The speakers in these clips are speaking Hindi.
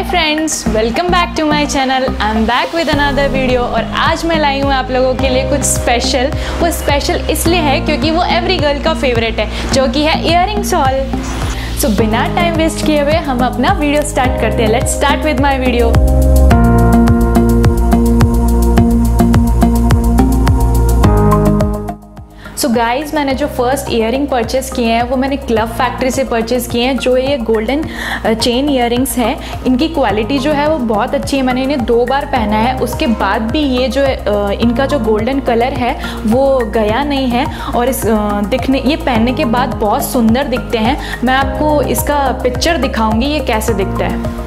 Friends, welcome back to my channel. I am back with another video और आज मैं लाई हूँ आप लोगों के लिए कुछ स्पेशल। वो स्पेशल इसलिए है क्योंकि वो एवरी गर्ल का फेवरेट है, जो कि है इयररिंग्स हॉल। सो बिना टाइम वेस्ट किए हुए हम अपना वीडियो स्टार्ट करते हैं। Let's start with my video. So guys, मैंने जो फर्स्ट ईयरिंग परचेज़ किए हैं वो मैंने क्लब फैक्ट्री से परचेज़ किए हैं। जो ये गोल्डन चेन ईयरिंग्स हैं, इनकी क्वालिटी जो है वो बहुत अच्छी है। मैंने इन्हें 2 बार पहना है, उसके बाद भी ये जो इनका जो गोल्डन कलर है वो गया नहीं है और ये पहनने के बाद बहुत सुंदर दिखते हैं। मैं आपको इसका पिक्चर दिखाऊंगी ये कैसे दिखता है।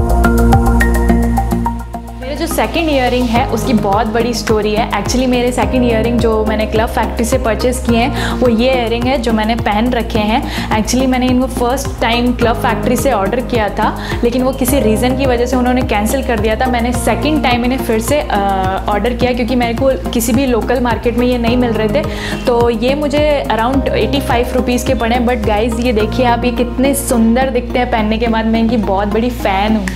जो सेकंड ईयरिंग है उसकी बहुत बड़ी स्टोरी है। एक्चुअली मेरे सेकंड ईयरिंग जो मैंने क्लब फैक्ट्री से परचेज़ किए हैं वो ये ईयरिंग है जो मैंने पहन रखे हैं। एक्चुअली मैंने इनको फर्स्ट टाइम क्लब फैक्ट्री से ऑर्डर किया था, लेकिन वो किसी रीज़न की वजह से उन्होंने कैंसिल कर दिया था। मैंने सेकंड टाइम इन्हें फिर से ऑर्डर किया क्योंकि मेरे को किसी भी लोकल मार्केट में ये नहीं मिल रहे थे। तो ये मुझे अराउंड 85 रुपीज़ के पड़े। बट गाइज़, ये देखिए आप, ये कितने सुंदर दिखते हैं पहनने के बाद। मैं इनकी बहुत बड़ी फ़ैन हूँ।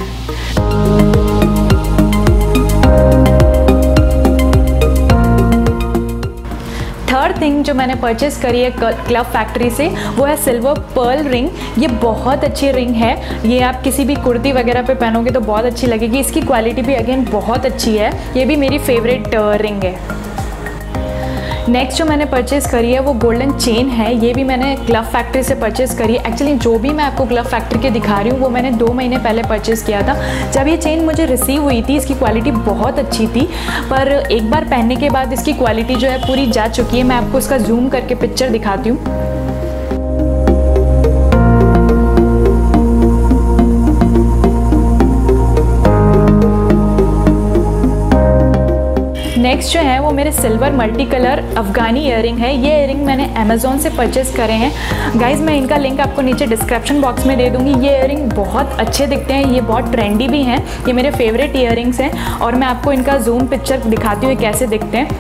थर्ड थिंग जो मैंने परचेज़ करी है क्लब फैक्ट्री से वो है सिल्वर पर्ल रिंग। ये बहुत अच्छी रिंग है। ये आप किसी भी कुर्ती वगैरह पे पहनोगे तो बहुत अच्छी लगेगी। इसकी क्वालिटी भी अगेन बहुत अच्छी है। ये भी मेरी फेवरेट रिंग है। नेक्स्ट जो मैंने परचेज़ करी है वो गोल्डन चेन है। ये भी मैंने क्लब फैक्ट्री से परचेज़ करी है। एक्चुअली जो भी मैं आपको क्लब फैक्ट्री के दिखा रही हूँ वो मैंने 2 महीने पहले परचेज़ किया था। जब ये चेन मुझे रिसीव हुई थी इसकी क्वालिटी बहुत अच्छी थी, पर एक बार पहनने के बाद इसकी क्वालिटी जो है पूरी जा चुकी है। मैं आपको इसका जूम करके पिक्चर दिखाती हूँ। नेक्स्ट जो है वो मेरे silver multi colour Afghani earring है। ये ईयरिंग मैंने अमेज़ॉन से परचेज़ करे हैं। गाइज़, मैं इनका लिंक आपको नीचे डिस्क्रिप्शन बॉक्स में दे दूँगी। ये ईयरिंग बहुत अच्छे दिखते हैं, ये बहुत ट्रेंडी भी हैं। ये मेरे फेवरेट ईयरिंग्स हैं और मैं आपको इनका जूम पिक्चर दिखाती हूँ कैसे दिखते हैं।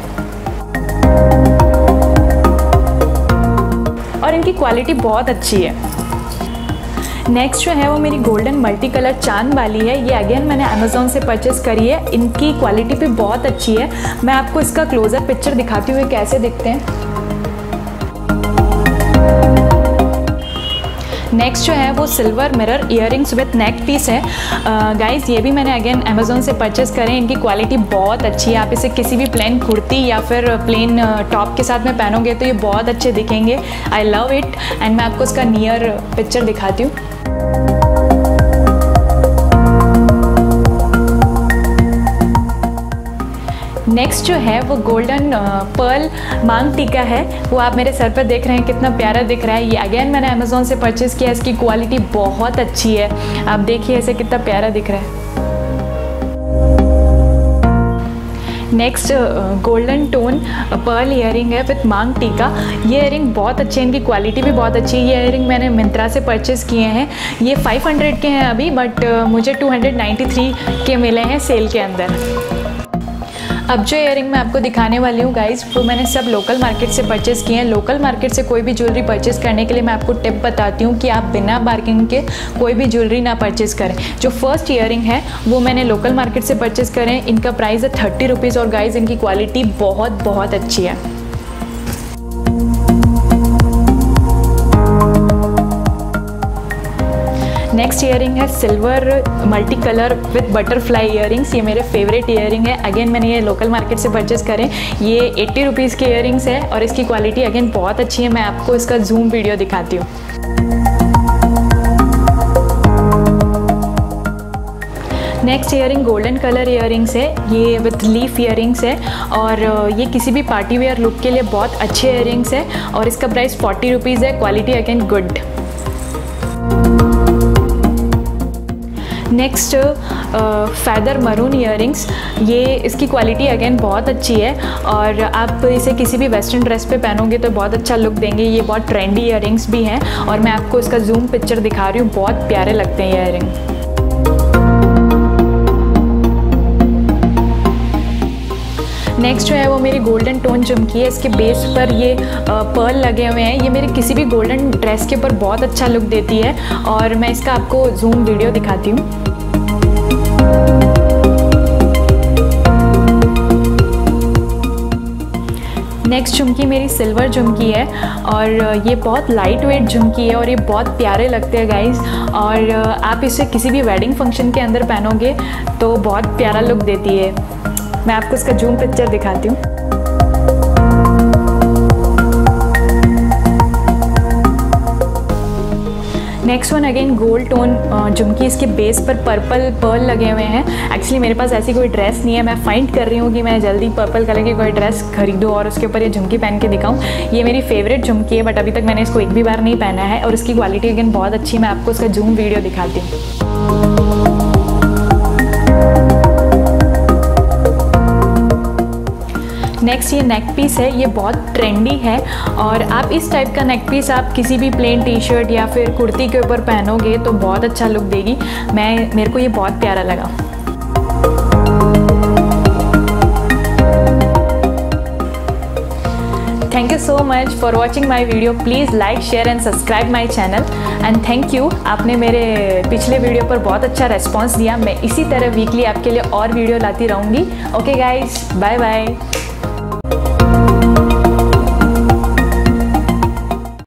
और इनकी क्वालिटी बहुत अच्छी है। नेक्स्ट जो है वो मेरी गोल्डन मल्टी कलर चांद वाली है। ये अगेन मैंने अमेज़ॉन से परचेज़ करी है। इनकी क्वालिटी भी बहुत अच्छी है। मैं आपको इसका क्लोजर पिक्चर दिखाती हूँ कैसे दिखते हैं। नेक्स्ट जो है वो silver mirror earrings with neck piece है। गाइज़, ये भी मैंने अगेन अमेज़ॉन से परचेज़ करें। इनकी क्वालिटी बहुत अच्छी है। आप इसे किसी भी प्लेन कुर्ती या फिर प्लेन टॉप के साथ में पहनोगे तो ये बहुत अच्छे दिखेंगे। I love it. एंड मैं आपको इसका नियर पिक्चर दिखाती हूँ। नेक्स्ट जो है वो गोल्डन पर्ल मांग टीका है। वो आप मेरे सर पर देख रहे हैं, कितना प्यारा दिख रहा है। ये अगेन मैंने अमेज़ॉन से परचेज़ किया। इसकी क्वालिटी बहुत अच्छी है। आप देखिए इसे कितना प्यारा दिख रहा है। Next golden tone pearl earring है विथ मांग टीका। ये ईयरिंग बहुत अच्छी है, इनकी क्वालिटी भी बहुत अच्छी है। ये ईयरिंग मैंने मिंत्रा से परचेज़ किए हैं। ये 500 के हैं अभी, बट मुझे 293 के मिले हैं सेल के अंदर। अब जो ईयरिंग मैं आपको दिखाने वाली हूँ गाइज़, वो मैंने सब लोकल मार्केट से परचेज़ किए हैं। लोकल मार्केट से कोई भी ज्वेलरी परचेज़ करने के लिए मैं आपको टिप बताती हूँ कि आप बिना बार्गेनिंग के कोई भी ज्वेलरी ना परचेज़ करें। जो फर्स्ट ईयरिंग है वो मैंने लोकल मार्केट से परचेज़ करें। इनका प्राइस है 30 रुपीज़ और गाइज़ इनकी क्वालिटी बहुत बहुत अच्छी है। नेक्स्ट ईयरिंग है silver multi colour with butterfly earrings. ये मेरे फेवरेट ईयरिंग है। अगेन मैंने ये लोकल मार्केट से परचेज़ करें। ये 80 रुपीज़ के ईयरिंग्स है और इसकी क्वालिटी अगेन बहुत अच्छी है। मैं आपको इसका जूम वीडियो दिखाती हूँ। Next earring golden colour earrings है। ये विथ लीफ ईयरिंग्स है और ये किसी भी पार्टी वेयर लुक के लिए बहुत अच्छे ईयरिंग्स है और इसका प्राइस 40 रुपीज़ है। Quality again good. Next feather maroon earrings. ये इसकी क्वालिटी अगेन बहुत अच्छी है और आप इसे किसी भी वेस्टर्न ड्रेस पे पहनोगे तो बहुत अच्छा लुक देंगे। ये बहुत ट्रेंडी ईयरिंग्स भी हैं और मैं आपको इसका जूम पिक्चर दिखा रही हूँ। बहुत प्यारे लगते हैं ईयरिंग। नेक्स्ट जो है वो मेरी गोल्डन टोन झुमकी है। इसके बेस पर ये पर्ल लगे हुए हैं। ये मेरे किसी भी गोल्डन ड्रेस के ऊपर बहुत अच्छा लुक देती है और मैं इसका आपको जूम वीडियो दिखाती हूँ। नेक्स्ट झुमकी मेरी सिल्वर झुमकी है और ये बहुत लाइट वेट झुमकी है और ये बहुत प्यारे लगते हैं गाइस। और आप इसे किसी भी वेडिंग फंक्शन के अंदर पहनोगे तो बहुत प्यारा लुक देती है। मैं आपको इसका जूम पिक्चर दिखाती हूँ। Next one again gold tone jhumki, इसके बेस पर पर्पल पर्ल लगे हुए हैं। एक्चुअली मेरे पास ऐसी कोई ड्रेस नहीं है, मैं फाइंड कर रही हूँ कि मैं जल्दी पर्पल कलर की कोई ड्रेस खरीदूँ और उसके ऊपर ये झुमकी पहन के दिखाऊँ। ये मेरी फेवरेट झुमकी है बट अभी तक मैंने इसको एक भी बार नहीं पहना है और इसकी क्वालिटी अगेन बहुत अच्छी। मैं आपको उसका जूम वीडियो दिखाती हूँ। नेक्स्ट ये नेक पीस है, ये बहुत ट्रेंडी है और आप इस टाइप का नेक पीस आप किसी भी प्लेन टी शर्ट या फिर कुर्ती के ऊपर पहनोगे तो बहुत अच्छा लुक देगी। मेरे को ये बहुत प्यारा लगा। Thank you so much for watching my video. Please like share and subscribe my channel and thank you. आपने मेरे पिछले वीडियो पर बहुत अच्छा रेस्पॉन्स दिया। मैं इसी तरह वीकली आपके लिए और वीडियो लाती रहूँगी। Okay guys, bye bye.